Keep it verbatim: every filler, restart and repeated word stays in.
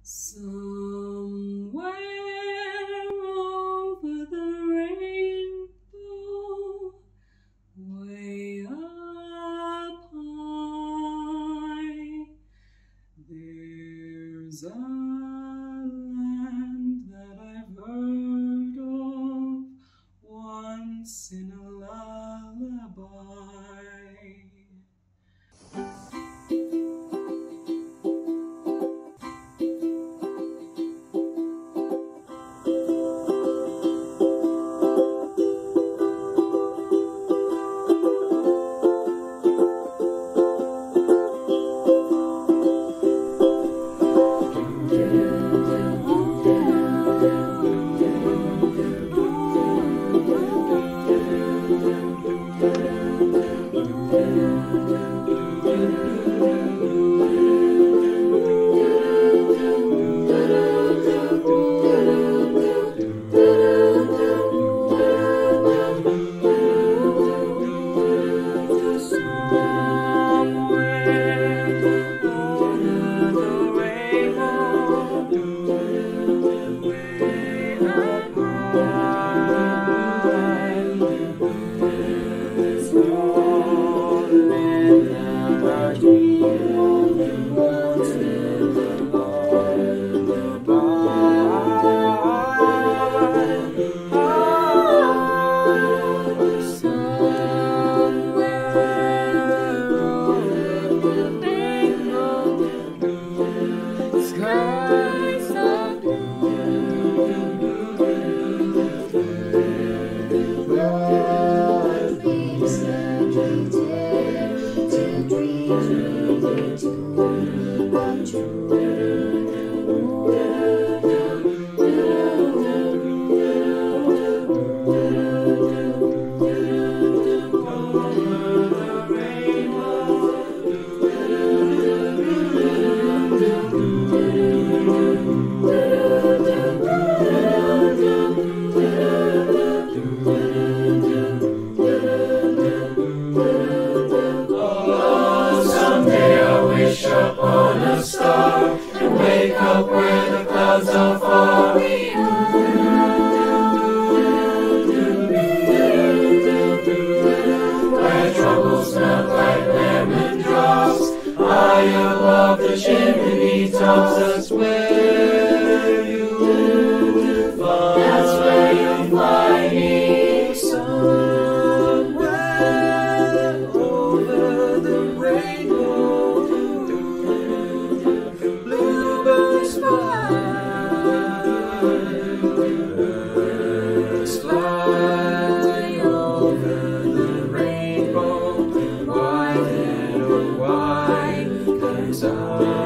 Somewhere over the rainbow, way up high, there's a land that I've heard of once in a lullaby. Upon a star and wake up where the clouds are far where troubles melt like lemon drops high above the chimney tops. That's where you'll find, that's where you'll find me. Somewhere over the rainbow, bluebirds fly over the rainbow, wide and wide, 'cause I